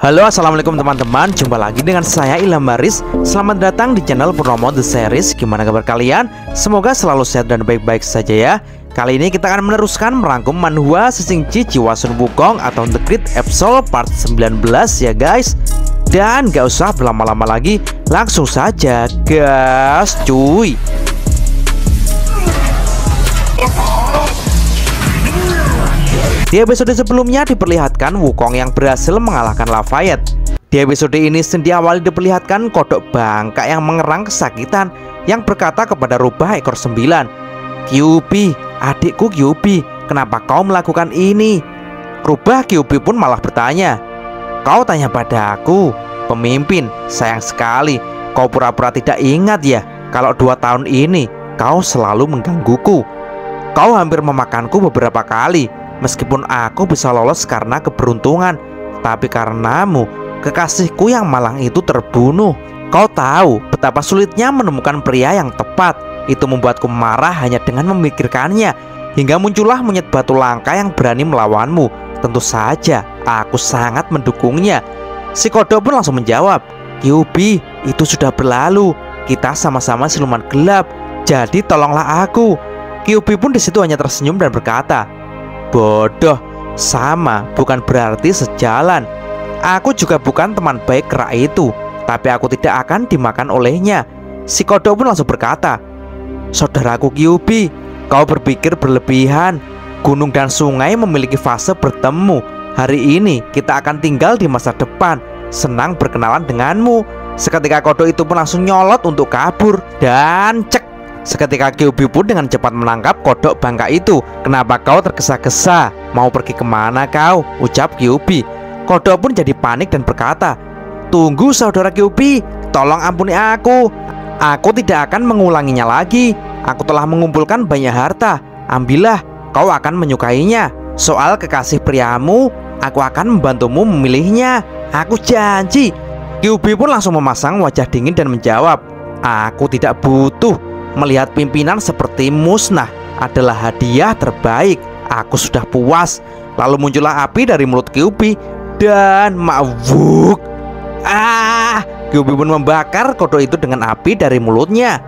Halo, assalamualaikum teman-teman. Jumpa lagi dengan saya Ilham Baris. Selamat datang di channel Purnomo The Series. Gimana kabar kalian? Semoga selalu sehat dan baik-baik saja ya. Kali ini kita akan meneruskan merangkum manhwa Sisingji Jiwasun Wukong atau The Great Episode Part 19 ya guys. Dan gak usah berlama-lama lagi, langsung saja gas cuy. Di episode sebelumnya diperlihatkan Wukong yang berhasil mengalahkan Lafayette. Di episode ini sendiri awal diperlihatkan kodok bangka yang mengerang kesakitan yang berkata kepada rubah ekor 9, "Kyuubi, adikku Kyuubi, kenapa kau melakukan ini?" Rubah Kyuubi pun malah bertanya, "Kau tanya pada aku, pemimpin, sayang sekali kau pura-pura tidak ingat ya kalau 2 tahun ini kau selalu menggangguku. Kau hampir memakanku beberapa kali. Meskipun aku bisa lolos karena keberuntungan, tapi karenamu, kekasihku yang malang itu terbunuh. Kau tahu betapa sulitnya menemukan pria yang tepat. Itu membuatku marah hanya dengan memikirkannya. Hingga muncullah monyet batu langka yang berani melawanmu. Tentu saja aku sangat mendukungnya." Si kodok pun langsung menjawab, "Kyuubi, itu sudah berlalu. Kita sama-sama siluman gelap. Jadi tolonglah aku." Kyuubi pun disitu hanya tersenyum dan berkata, "Bodoh, sama bukan berarti sejalan. Aku juga bukan teman baik kera itu, tapi aku tidak akan dimakan olehnya." Si kodok pun langsung berkata, "Saudaraku Kyuubi, kau berpikir berlebihan. Gunung dan sungai memiliki fase bertemu. Hari ini kita akan tinggal di masa depan. Senang berkenalan denganmu." Seketika kodok itu pun langsung nyolot untuk kabur. Dan cek, seketika Kyuubi pun dengan cepat menangkap kodok bangka itu. "Kenapa kau tergesa-gesa? Mau pergi kemana kau?" ucap Kyuubi. Kodok pun jadi panik dan berkata, "Tunggu saudara Kyuubi, tolong ampuni aku. Aku tidak akan mengulanginya lagi. Aku telah mengumpulkan banyak harta. Ambillah, kau akan menyukainya. Soal kekasih priamu, aku akan membantumu memilihnya. Aku janji." Kyuubi pun langsung memasang wajah dingin dan menjawab, "Aku tidak butuh. Melihat pimpinan seperti musnah adalah hadiah terbaik. Aku sudah puas." Lalu muncullah api dari mulut Kyuubi dan mabuk. Kyuubi pun membakar kodok itu dengan api dari mulutnya.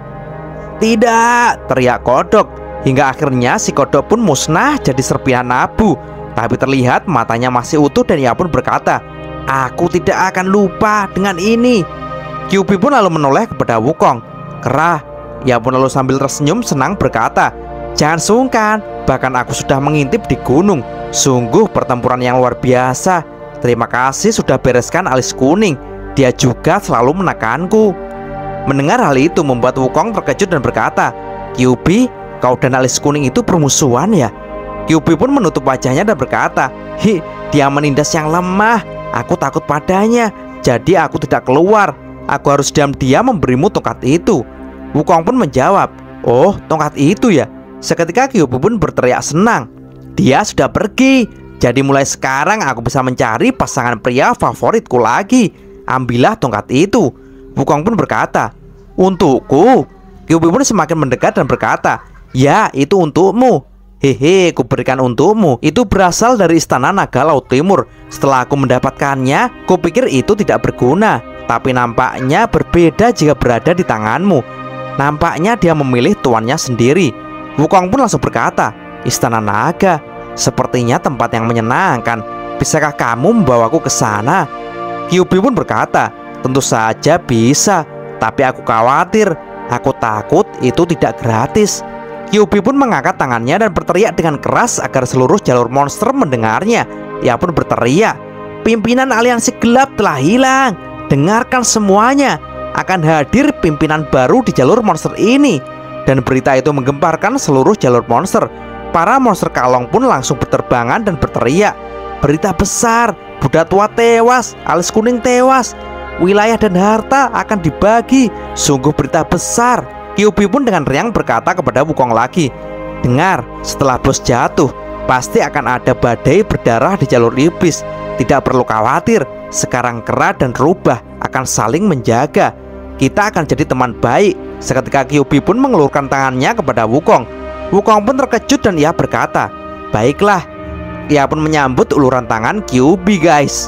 "Tidak!" teriak kodok. Hingga akhirnya si kodok pun musnah jadi serpihan abu. Tapi terlihat matanya masih utuh dan ia pun berkata, "Aku tidak akan lupa dengan ini." Kyuubi pun lalu menoleh kepada Wukong. "Kera." Ia pun lalu sambil tersenyum senang berkata, "Jangan sungkan, bahkan aku sudah mengintip di gunung. Sungguh pertempuran yang luar biasa. Terima kasih sudah bereskan alis kuning. Dia juga selalu menekanku." Mendengar hal itu membuat Wukong terkejut dan berkata, "Kyuubi, kau dan alis kuning itu bermusuhan ya?" Kyuubi pun menutup wajahnya dan berkata, "Dia menindas yang lemah. Aku takut padanya. Jadi aku tidak keluar. Aku harus diam-diam memberimu tongkat itu." Wukong pun menjawab, "Oh, tongkat itu ya." Seketika Kyuubi pun berteriak senang. "Dia sudah pergi. Jadi mulai sekarang aku bisa mencari pasangan pria favoritku lagi. Ambillah tongkat itu." Wukong pun berkata, "Untukku?" Kyuubi pun semakin mendekat dan berkata, "Ya, itu untukmu. Hehe, kuberikan untukmu. Itu berasal dari istana naga laut timur. Setelah aku mendapatkannya, kupikir itu tidak berguna. Tapi nampaknya berbeda jika berada di tanganmu. Nampaknya dia memilih tuannya sendiri." Wukong pun langsung berkata, "Istana naga, sepertinya tempat yang menyenangkan. Bisakah kamu membawaku ke sana?" Kyuubi pun berkata, "Tentu saja bisa. Tapi aku khawatir. Aku takut itu tidak gratis." Kyuubi pun mengangkat tangannya dan berteriak dengan keras agar seluruh jalur monster mendengarnya. Ia pun berteriak, "Pimpinan aliansi gelap telah hilang. Dengarkan semuanya. Akan hadir pimpinan baru di jalur monster ini." Dan berita itu menggemparkan seluruh jalur monster. Para monster kalong pun langsung berterbangan dan berteriak, "Berita besar, Buddha tua tewas, alis kuning tewas, wilayah dan harta akan dibagi. Sungguh berita besar." Kyuubi pun dengan riang berkata kepada Wukong lagi, "Dengar, setelah bos jatuh, pasti akan ada badai berdarah di jalur iblis. Tidak perlu khawatir. Sekarang kera dan rubah akan saling menjaga. Kita akan jadi teman baik." Seketika Kyuubi pun mengelurkan tangannya kepada Wukong. Wukong pun terkejut dan ia berkata, "Baiklah." Ia pun menyambut uluran tangan Kyuubi guys.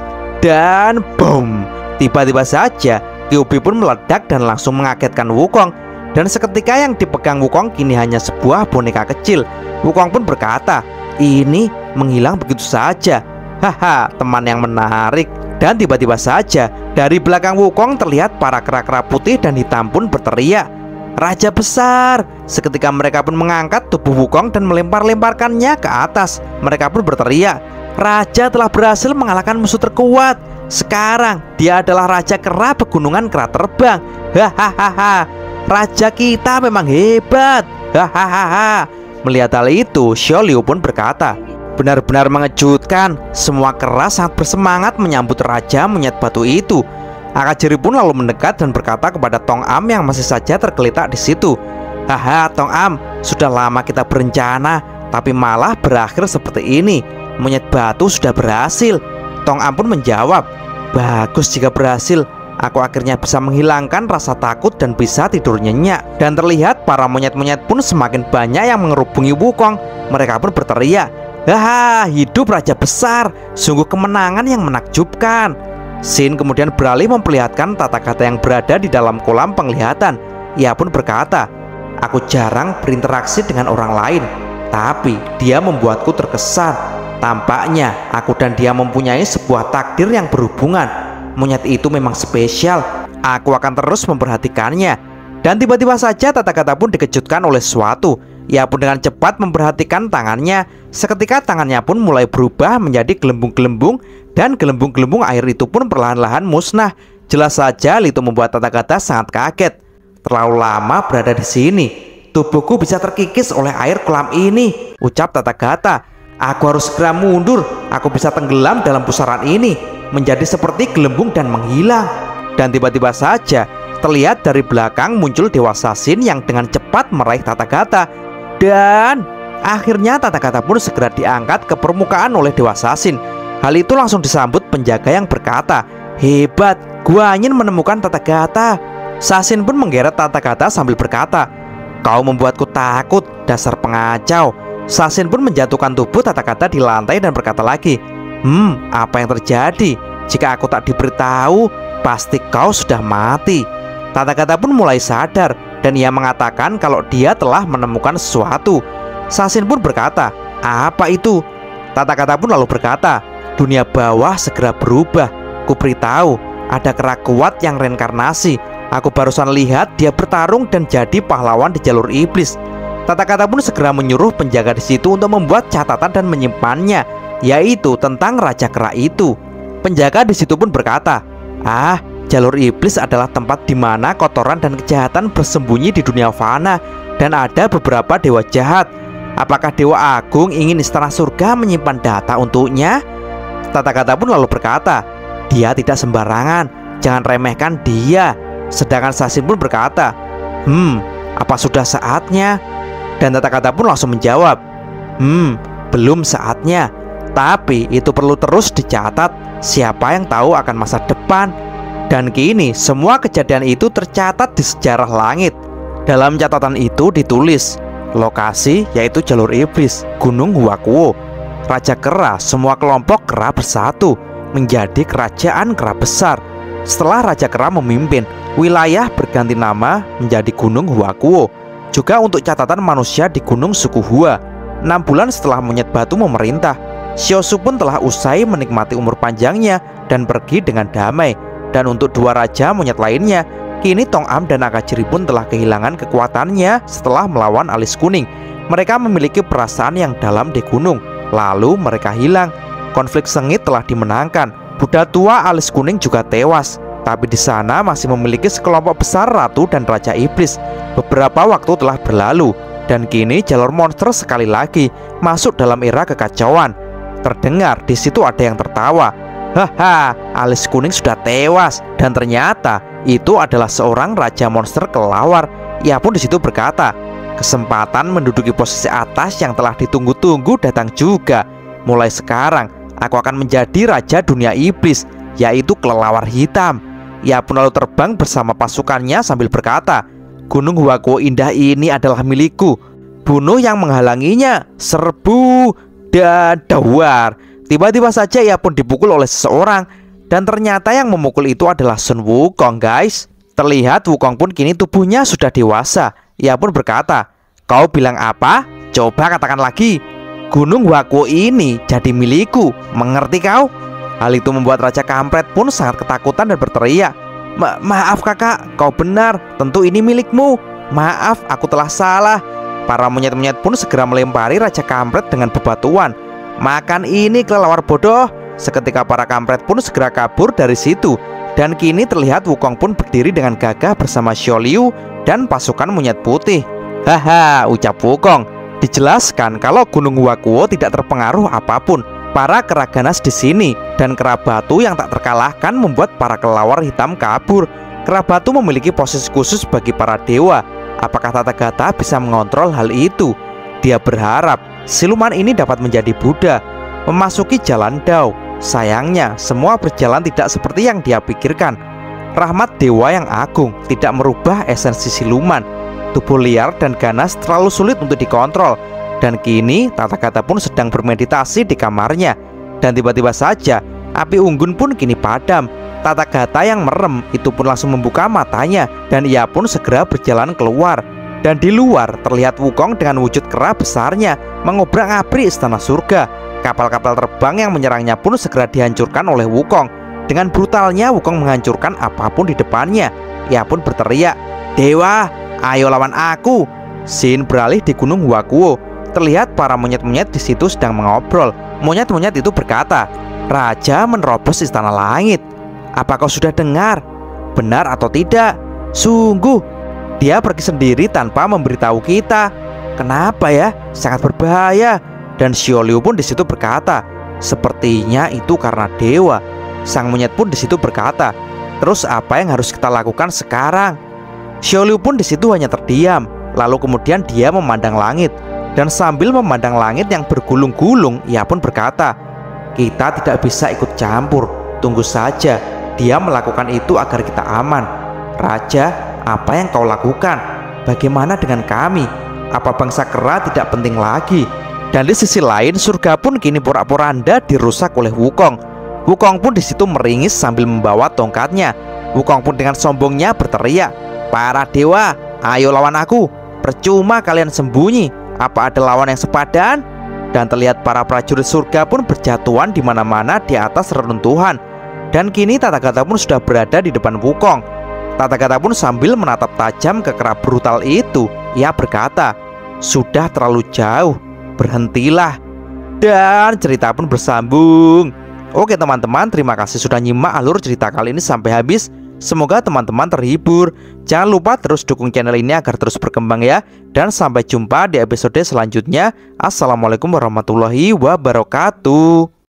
Dan boom, tiba-tiba saja Kyuubi pun meledak dan langsung mengagetkan Wukong. Dan seketika yang dipegang Wukong kini hanya sebuah boneka kecil. Wukong pun berkata, "Ini menghilang begitu saja. Haha, teman yang menarik." Dan tiba-tiba saja dari belakang Wukong terlihat para kera-kera putih dan hitam pun berteriak, "Raja besar!" Seketika mereka pun mengangkat tubuh Wukong dan melempar-lemparkannya ke atas. Mereka pun berteriak, "Raja telah berhasil mengalahkan musuh terkuat. Sekarang dia adalah Raja Kera Pegunungan Kera Terbang. Hahaha, raja kita memang hebat. Hahaha." Melihat hal itu, Xiao Liu pun berkata, "Benar-benar mengejutkan. Semua kera sangat bersemangat menyambut Raja Monyet Batu itu." Akajiri pun lalu mendekat dan berkata kepada Tong Am yang masih saja tergeletak di situ, "Haha, Tong Am, sudah lama kita berencana, tapi malah berakhir seperti ini. Monyet batu sudah berhasil." Tong Am pun menjawab, "Bagus jika berhasil. Aku akhirnya bisa menghilangkan rasa takut dan bisa tidur nyenyak." Dan terlihat para monyet-monyet pun semakin banyak yang mengerubungi Wukong. Mereka pun berteriak, "Haha, hidup Raja Besar. Sungguh kemenangan yang menakjubkan." Shin kemudian beralih memperlihatkan Tata Gata yang berada di dalam kolam penglihatan. Ia pun berkata, "Aku jarang berinteraksi dengan orang lain, tapi dia membuatku terkesan. Tampaknya aku dan dia mempunyai sebuah takdir yang berhubungan. Monyet itu memang spesial. Aku akan terus memperhatikannya." Dan tiba-tiba saja Tata Gata pun dikejutkan oleh sesuatu. Ia pun dengan cepat memperhatikan tangannya. Seketika tangannya pun mulai berubah menjadi gelembung-gelembung, dan gelembung-gelembung air itu pun perlahan-lahan musnah. Jelas saja hal itu membuat Tata Gata sangat kaget. "Terlalu lama berada di sini. Tubuhku bisa terkikis oleh air kolam ini," ucap Tata Gata. "Aku harus segera mundur. Aku bisa tenggelam dalam pusaran ini, menjadi seperti gelembung dan menghilang." Dan tiba-tiba saja terlihat dari belakang muncul Dewa Shin yang dengan cepat meraih Tata Gata. Dan akhirnya Tata Gata pun segera diangkat ke permukaan oleh Dewa Shin. Hal itu langsung disambut penjaga yang berkata, "Hebat, gua ingin menemukan Tata Gata." Shin pun menggeret Tata Gata sambil berkata, "Kau membuatku takut, dasar pengacau." Shin pun menjatuhkan tubuh Tata Gata di lantai dan berkata lagi, "Apa yang terjadi? Jika aku tak diberitahu, pasti kau sudah mati." Tata Gata pun mulai sadar dan ia mengatakan kalau dia telah menemukan sesuatu. Shin pun berkata, "Apa itu?" Tata Gata pun lalu berkata, "Dunia bawah segera berubah. Kuberitahu, ada kera kuat yang reinkarnasi. Aku barusan lihat dia bertarung dan jadi pahlawan di jalur iblis." Tata Gata pun segera menyuruh penjaga di situ untuk membuat catatan dan menyimpannya, yaitu tentang Raja Kera itu. Penjaga di situ pun berkata, "Jalur iblis adalah tempat di mana kotoran dan kejahatan bersembunyi di dunia fana, dan ada beberapa dewa jahat. Apakah Dewa Agung ingin istana surga menyimpan data untuknya?" Tata Gata pun lalu berkata, "Dia tidak sembarangan, jangan remehkan dia." Sedangkan Shin pun berkata, "Apa sudah saatnya?" Dan Tata Gata pun langsung menjawab, "Belum saatnya. Tapi itu perlu terus dicatat. Siapa yang tahu akan masa depan." Dan kini semua kejadian itu tercatat di sejarah langit. Dalam catatan itu ditulis lokasi yaitu jalur iblis, Gunung Huakuo. Raja Kera, semua kelompok kera bersatu menjadi kerajaan kera besar. Setelah Raja Kera memimpin, wilayah berganti nama menjadi Gunung Huakuo. Juga untuk catatan manusia di Gunung Suku Hua. 6 bulan setelah Monyet Batu memerintah, Xiaoshu pun telah usai menikmati umur panjangnya dan pergi dengan damai. Dan untuk 2 raja monyet lainnya, kini Tong Am dan Akajiri pun telah kehilangan kekuatannya setelah melawan alis kuning. Mereka memiliki perasaan yang dalam di gunung, lalu mereka hilang. Konflik sengit telah dimenangkan. Buddha tua alis kuning juga tewas. Tapi di sana masih memiliki sekelompok besar ratu dan raja iblis. Beberapa waktu telah berlalu, dan kini jalur monster sekali lagi masuk dalam era kekacauan. Terdengar di situ ada yang tertawa. "Haha, alis kuning sudah tewas." Dan ternyata itu adalah seorang raja monster kelawar. Ia pun di situ berkata, "Kesempatan menduduki posisi atas yang telah ditunggu-tunggu datang juga. Mulai sekarang aku akan menjadi raja dunia iblis, yaitu kelelawar hitam." Ia pun lalu terbang bersama pasukannya sambil berkata, "Gunung Huakuo indah ini adalah milikku. Bunuh yang menghalanginya." Serbu dan dawar. Tiba-tiba saja ia pun dipukul oleh seseorang. Dan ternyata yang memukul itu adalah Sun Wukong, guys. Terlihat Wukong pun kini tubuhnya sudah dewasa. Ia pun berkata, "Kau bilang apa? Coba katakan lagi." "Gunung Wakuo ini jadi milikku, mengerti kau?" Hal itu membuat Raja Kampret pun sangat ketakutan dan berteriak, Maaf kakak, kau benar, tentu ini milikmu. Maaf, aku telah salah." Para monyet-monyet pun segera melempari Raja Kampret dengan bebatuan. "Makan ini, kelelawar bodoh." Seketika para kampret pun segera kabur dari situ. Dan kini terlihat Wukong pun berdiri dengan gagah bersama Xiao Liu dan pasukan monyet putih. "Haha," ucap Wukong. Dijelaskan kalau Gunung Wakuo tidak terpengaruh apapun. Para kera ganas di sini dan kera batu yang tak terkalahkan membuat para kelelawar hitam kabur. Kera batu memiliki posisi khusus bagi para dewa. Apakah Tathagata bisa mengontrol hal itu? Dia berharap siluman ini dapat menjadi Buddha, memasuki jalan Dao. Sayangnya semua berjalan tidak seperti yang dia pikirkan. Rahmat dewa yang agung tidak merubah esensi siluman. Tubuh liar dan ganas terlalu sulit untuk dikontrol. Dan kini Tathagata pun sedang bermeditasi di kamarnya. Dan tiba-tiba saja api unggun pun kini padam. Tathagata yang merem itu pun langsung membuka matanya. Dan ia pun segera berjalan keluar. Dan di luar terlihat Wukong dengan wujud kera besarnya mengobrak-abrik istana surga. Kapal-kapal terbang yang menyerangnya pun segera dihancurkan oleh Wukong. Dengan brutalnya Wukong menghancurkan apapun di depannya. Ia pun berteriak, "Dewa, ayo lawan aku." Scene beralih di Gunung Wakuo. Terlihat para monyet-monyet di situ sedang mengobrol. Monyet-monyet itu berkata, "Raja menerobos istana langit. Apa kau sudah dengar? Benar atau tidak? Sungguh, dia pergi sendiri tanpa memberitahu kita. Kenapa ya? Sangat berbahaya." Dan Xiao Liu pun di situ berkata, "Sepertinya itu karena dewa." Sang monyet pun di situ berkata, "Terus apa yang harus kita lakukan sekarang?" Xiao Liu pun di situ hanya terdiam. Lalu kemudian dia memandang langit. Dan sambil memandang langit yang bergulung-gulung, ia pun berkata, "Kita tidak bisa ikut campur. Tunggu saja, dia melakukan itu agar kita aman. Raja, apa yang kau lakukan? Bagaimana dengan kami? Apa bangsa kera tidak penting lagi?" Dan di sisi lain, surga pun kini porak-poranda dirusak oleh Wukong. Wukong pun di situ meringis sambil membawa tongkatnya. Wukong pun dengan sombongnya berteriak, "Para dewa, ayo lawan aku. Percuma kalian sembunyi. Apa ada lawan yang sepadan?" Dan terlihat para prajurit surga pun berjatuhan di mana-mana di atas reruntuhan. Dan kini Tathagata pun sudah berada di depan Wukong. Tathagata pun sambil menatap tajam ke kera brutal itu. Ia berkata, "Sudah terlalu jauh. Berhentilah." Dan cerita pun bersambung. Oke teman-teman, terima kasih sudah nyimak alur cerita kali ini sampai habis. Semoga teman-teman terhibur. Jangan lupa terus dukung channel ini agar terus berkembang ya. Dan sampai jumpa di episode selanjutnya. Assalamualaikum warahmatullahi wabarakatuh.